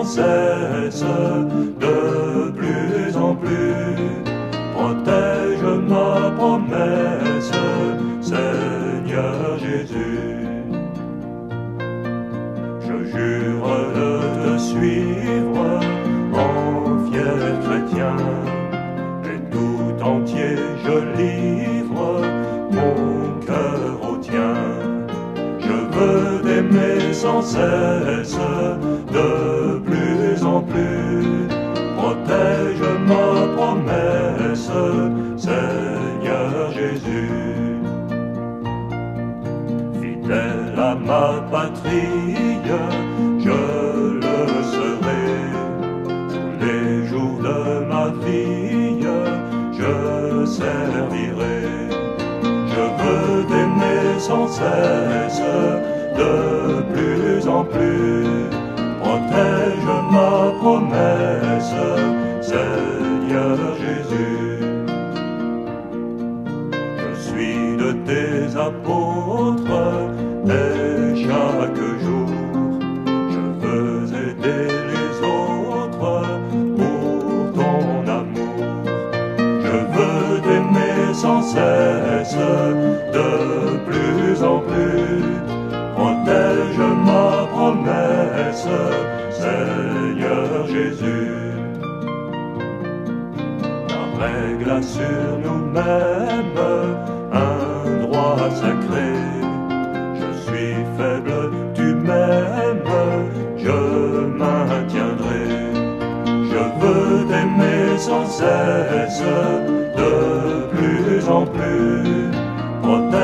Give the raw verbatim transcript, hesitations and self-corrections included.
cesse, de plus en plus. Protège ma promesse, Seigneur Jésus. Je jure de te suivre en fier chrétien, et tout entier je livre mon cœur au tien. Je veux t'aimer sans cesse, de plus en plus. Protège ma promesse, Seigneur Jésus. Fidèle à ma patrie, je le serai. Tous les jours de ma vie, je servirai. Je veux t'aimer sans cesse, de plus en plus. Protège ma promesse, Seigneur Jésus. Je suis de tes apôtres, et chaque jour, je veux aider les autres pour ton amour. Je veux t'aimer sans cesse, de plus en plus. Protège ma promesse, Seigneur Jésus. La règle a sur nous-mêmes un droit sacré. Je suis faible, tu m'aimes, je maintiendrai. Je veux t'aimer sans cesse, de plus en plus. Protège